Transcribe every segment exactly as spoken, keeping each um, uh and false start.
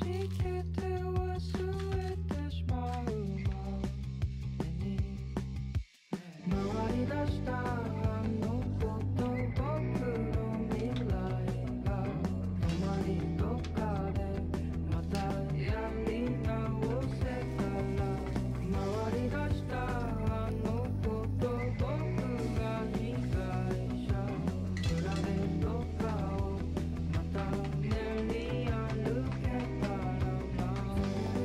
じけて忘れてしまうまでに回り出したあのこと僕の未来がたまにどっかでまたやり直せたら回り出したあのこと僕が被害者プラネットかをまた練り歩けたらな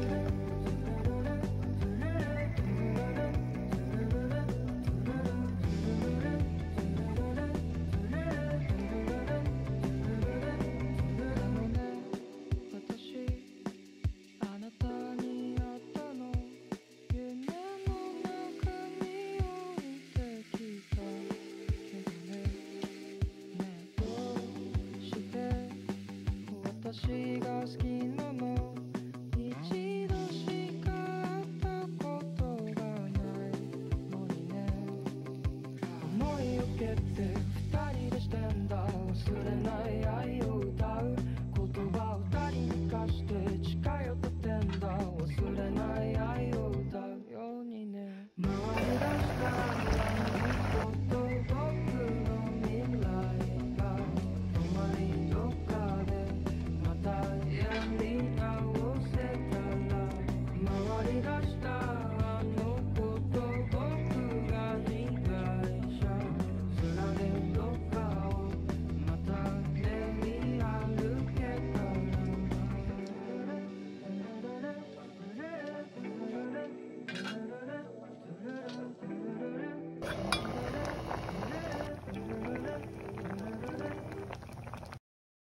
私あなたに会ったの夢の中に降りてきたけどねねえどうして私が好き